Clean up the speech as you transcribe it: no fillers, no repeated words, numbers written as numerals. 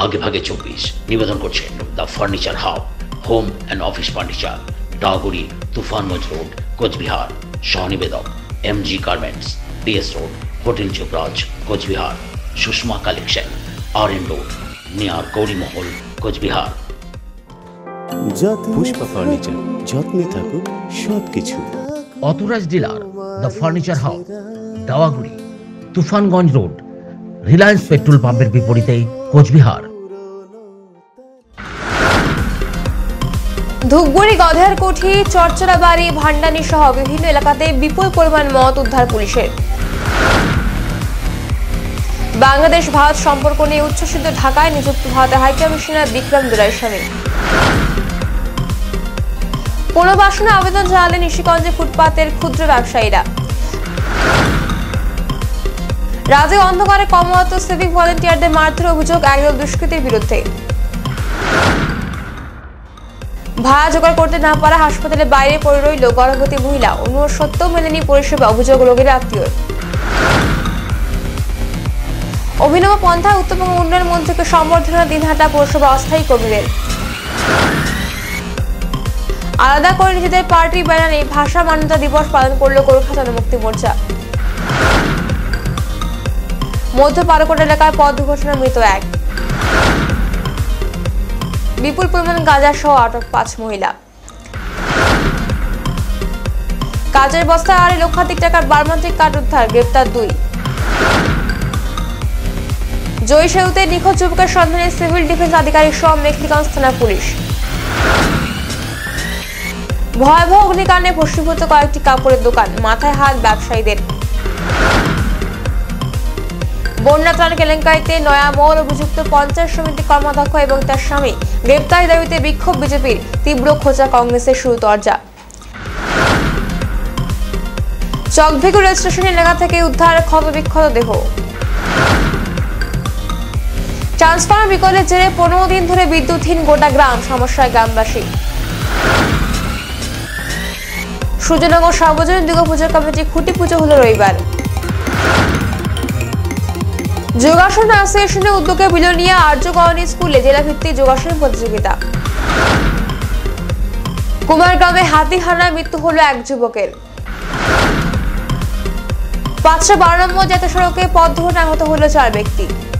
আগে ভাগে 24 নিবেদন করছেন the furniture hub, home and office furniture, Daguri, Tufanganj road, Coochbehar. সহনিবেদক MG garments, DS road, hotel Yuvraj, Coochbehar. Sushma collection, RN road, near Gaurimahal, Coochbehar. Pushpa furniture, যত্নে থাকুক সবকিছু। Authorised dealer the furniture house, Dawaguri, Tufanganj road, Reliance petrol পাম্পের বিপরীতেই, কোচবিহার। ধূপগুড়ি, গধেরকুঠি, চরচরাবাড়ি, ভান্ডানি সহ বিভিন্ন এলাকাতে বিপুল পরিমাণ মদ উদ্ধার পুলিশের। বাংলাদেশ ভারত সম্পর্ক নিয়ে উচ্ছ্বসিত ঢাকায় নিযুক্ত ভারতের হাইকমিশনার বিক্রম দুরাইয়ের স্বামী। পুনর্বাসনে আবেদন জানালেন নিশিগঞ্জে ফুটপাতের ক্ষুদ্র ব্যবসায়ীরা। রাজে অন্ধকারে কর্মরত সিভিক ভলেন্টিয়ারদের মারধরের অভিযোগ একদল দুষ্কৃতীর বিরুদ্ধে। ভাড়া জোগাড় করতে না পারা হাসপাতালের বাইরে পড়ে রইল গর্ভবতী মহিলা, অনুরোধ সত্ত্বেও মেলেনি পরিষেবা, অভিযোগ রোগীর আত্মীয়। অভিনব পন্থায় উত্তরবঙ্গ উন্নয়ন মন্ত্রীকে সম্বর্ধনা দিনহাটা পৌরসভা অস্থায়ী কর্মীদের। আলাদা করে নিজেদের পার্টি ব্যানারে ভাষা মান্যতা দিবস পালন করল গোর্খা জনমুক্তি মোর্চা। মধ্য পারকোট এলাকায় পথ দুর্ঘটনায় মৃত 1। বিপুল পরিমাণ গাঁজা সহ আটক 5 মহিলা। কাজের বস্তায় 2.5 লক্ষাধিক টাকার বার্মান্টিক কার্ড উদ্ধার, গ্রেপ্তার 2। জয়সেউতে নিখোঁজ যুবকের সন্ধানে সিভিল ডিফেন্স আধিকারিক সহ মেখলিগঞ্জ থানা পুলিশ। ভয়াবহ অগ্নিকাণ্ডে ভস্মীভূত কয়েকটি কাপড়ের দোকান, মাথায় হাত ব্যবসায়ীদের। বন্যা ত্রাণ কেলেঙ্কারিতে নয়ামহল অভিযুক্ত পঞ্চায়েত সমিতি কর্মাধ্যক্ষ এবং তার স্বামী গ্রেপ্তারি দাবিতে বিক্ষোভ বিজেপির, তীব্র খোঁচা কংগ্রেসের শুরু দরজা। চকভেগু রেল স্টেশন এলাকা থেকে উদ্ধার ক্ষতবিক্ষত দেহ। ট্রান্সফরমার বিকলের জেরে 15 দিন ধরে বিদ্যুৎহীন গোটা গ্রাম, সমস্যায় গ্রামবাসী। সূর্যনগর সার্বজনীন দুর্গাপূজা কমিটি খুঁটি পুজো হলো রবিবার। যোগাসন অ্যাসোসিয়েশনের উদ্যোগে বিলোনিয়া আর্য কলোনি স্কুলে জেলাভিত্তিক যোগাসন প্রতিযোগিতা। কুমারগ্রামে হাতি হানায় মৃত্যু হলো 1 যুবকের। 512 নম্বর জাতীয় সড়কে পথ দুর্ঘটনায় আহত হলো 4 ব্যক্তি।